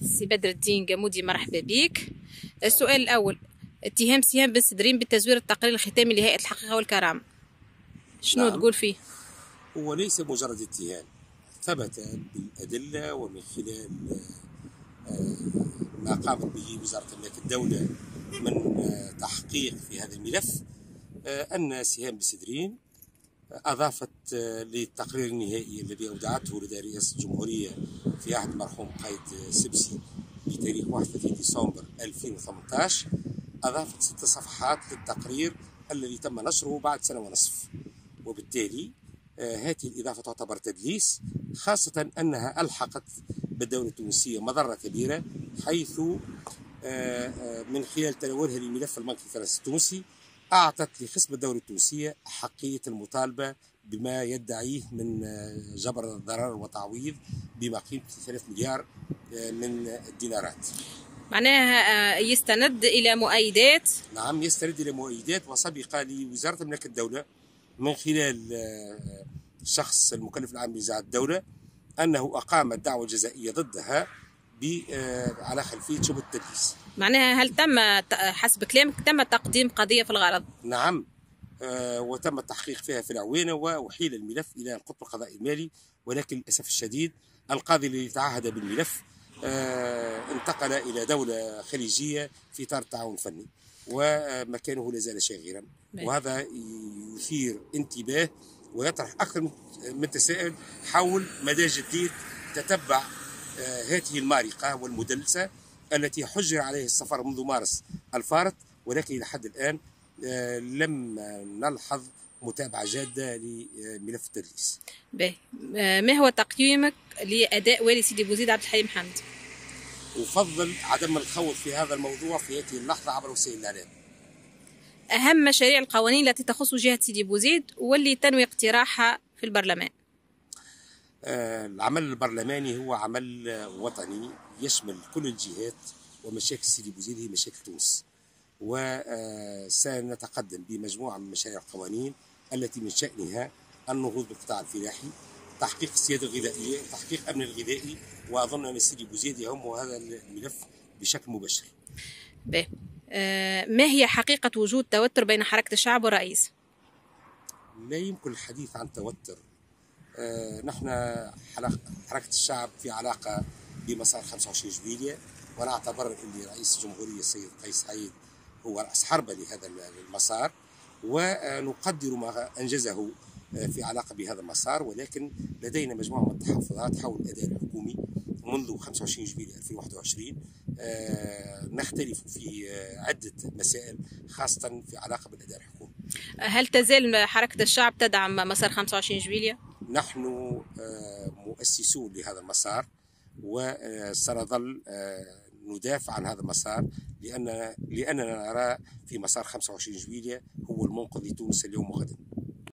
سي بدر الدين قامودي، مرحبا بك. السؤال الأول: اتهام سهام بن سدرين بتزوير التقرير الختامي لهيئة الحقيقة والكرامة، شنو نعم. تقول فيه؟ هو ليس مجرد اتهام، ثبت بالأدلة ومن خلال ما قامت به وزارة أملاك الدولة من تحقيق في هذا الملف، أن سهام بن سدرين أضافت للتقرير النهائي الذي أودعته لدى رئاسة الجمهورية في عهد المرحوم قايد سبسي بتاريخ 31 ديسمبر 2018، أضافت 6 صفحات للتقرير الذي تم نشره بعد سنة ونصف. وبالتالي هذه الإضافة تعتبر تدليس، خاصة أنها ألحقت بالدولة التونسية مضرة كبيرة، حيث من خلال تناولها للملف البنكي الفرنسي التونسي أعطت لخصم الدولة التونسية حقية المطالبة بما يدعيه من جبر الضرر وتعويض بما قيمة 3 مليار من الدينارات. معناها يستند إلى مؤيدات؟ نعم، يستند إلى مؤيدات، وسبق لوزارة أملاك الدولة من خلال الشخص المكلف العام بإذاعة الدولة أنه أقام الدعوة الجزائية ضدها على خلفية شبهة التدليس. معناها هل تم حسب كلامك تم تقديم قضية في الغرض؟ نعم، وتم التحقيق فيها في العوينة، وأحيل الملف إلى القطب القضائي المالي، ولكن للأسف الشديد القاضي الذي تعهد بالملف انتقل إلى دولة خليجية في إطار التعاون الفني، ومكانه لا زال شاغرا، وهذا يثير انتباه ويطرح أكثر من تساؤل حول مدى جدية تتبع هذه المارقة والمدلسة التي حجر عليه السفر منذ مارس الفارط، ولكن إلى حد الآن لم نلحظ متابعة جادة لملف التدليس. ما هو تقييمك لأداء والي سيدي بوزيد عبد الحليم حمد؟ أفضل عدم الخوض في هذا الموضوع في هذه اللحظة عبر وسائل الإعلام. أهم مشاريع القوانين التي تخص جهة سيدي بوزيد واللي تنوي اقتراحها في البرلمان؟ العمل البرلماني هو عمل وطني يشمل كل الجهات، ومشاكل سيدي بوزيد هي مشاكل تونس، وسنتقدم بمجموعة من مشاريع القوانين التي من شأنها النهوض بالقطاع الفلاحي، تحقيق السيادة الغذائية، تحقيق الأمن الغذائي، وأظن أن سيدي بوزيد يهم هذا الملف بشكل مباشر. ما هي حقيقة وجود توتر بين حركة الشعب والرئيس؟ لا يمكن الحديث عن توتر. نحن حركة الشعب في علاقة بمسار 25 جويلية، ونعتبر أن رئيس الجمهورية السيد قيس سعيد هو رأس حربة لهذا المسار، ونقدر ما أنجزه في علاقة بهذا المسار، ولكن لدينا مجموعة من التحفظات حول الأداء الحكومي منذ 25 جويلية 2021. نختلف في عدة مسائل، خاصة في علاقة بالأداء الحكومي. هل تزال حركة الشعب تدعم مسار 25 جويلية؟ نحن مؤسسون لهذا المسار، وسنظل ندافع عن هذا المسار، لأننا نرى في مسار 25 جويلية هو المنقذ لتونس اليوم وغدا.